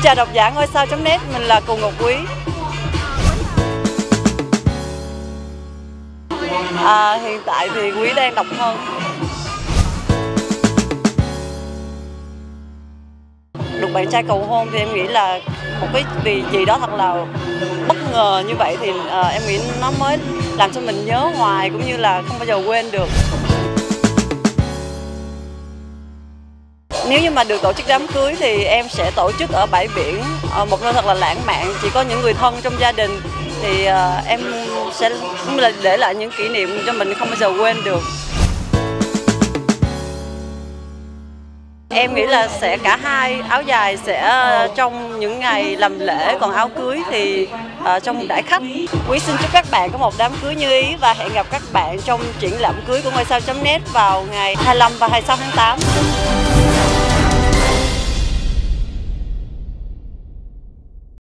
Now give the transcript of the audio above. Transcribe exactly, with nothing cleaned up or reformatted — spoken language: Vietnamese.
chào độc giả ngôi sao chấm net, mình là Cù Ngọc Quý. À, hiện tại thì Quý đang độc thân. Được bạn trai cầu hôn thì em nghĩ là một cái vì gì đó thật là bất ngờ như vậy thì à, em nghĩ nó mới làm cho mình nhớ hoài cũng như là không bao giờ quên được. Nếu như mà được tổ chức đám cưới thì em sẽ tổ chức ở bãi biển, ở một nơi thật là lãng mạn, chỉ có những người thân trong gia đình thì uh, em sẽ để lại những kỷ niệm cho mình không bao giờ quên được. Em nghĩ là sẽ cả hai, áo dài sẽ trong những ngày làm lễ, còn áo cưới thì uh, trong đãi khách. Quý xin chúc các bạn có một đám cưới như ý và hẹn gặp các bạn trong triển lãm cưới của ngôi sao chấm net vào ngày hai mươi lăm và hai mươi sáu tháng tám.